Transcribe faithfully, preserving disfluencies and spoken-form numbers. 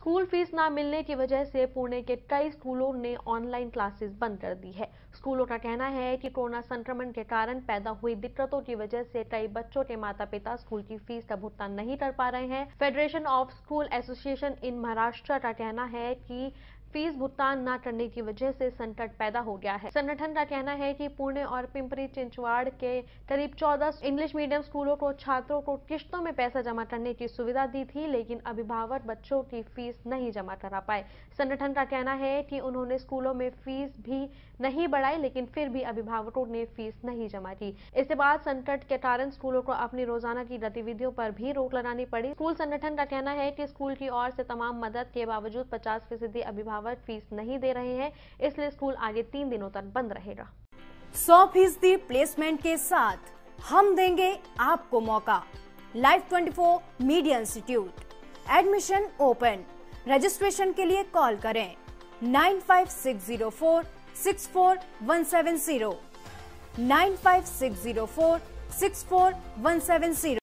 School fees न मिलने की वजह से पुणे के कई स्कूलों ने ऑनलाइन क्लासेस बंद कर दी है। स्कूलों का कहना है कि कोरोना संक्रमण के कारण पैदा हुई दिक्कतों की वजह से कई बच्चों के माता पिता स्कूल की फीस का भुगतान नहीं कर पा रहे हैं। Federation of school association in Maharashtra का कहना है कि फीस भुगतान न करने की वजह से संकट पैदा हो गया है। संगठन का कहना है कि पुणे और पिंपरी चिंचवाड़ के करीब चौदह इंग्लिश मीडियम स्कूलों को छात्रों को किश्तों में पैसा जमा करने की सुविधा दी थी, लेकिन अभिभावक बच्चों की फीस नहीं जमा करा पाए। संगठन का कहना है कि उन्होंने स्कूलों में फीस भी नहीं बढ़ाई, लेकिन फिर भी अभिभावकों ने फीस नहीं जमा की। इसके बाद संकट के कारण स्कूलों को अपनी रोजाना की गतिविधियों पर भी रोक लगानी पड़ी। स्कूल संगठन का कहना है कि स्कूल की ओर से तमाम मदद के बावजूद पचास फीसदी अभिभावक फीस नहीं दे रहे हैं, इसलिए स्कूल आगे तीन दिनों तक बंद रहेगा। सौ फीसदी प्लेसमेंट के साथ हम देंगे आपको मौका। लाइव चौबीस media institute, admission open. Registration के लिए कॉल करें nine five six zero four six four one seven zero nine five six zero four six four one seven zero.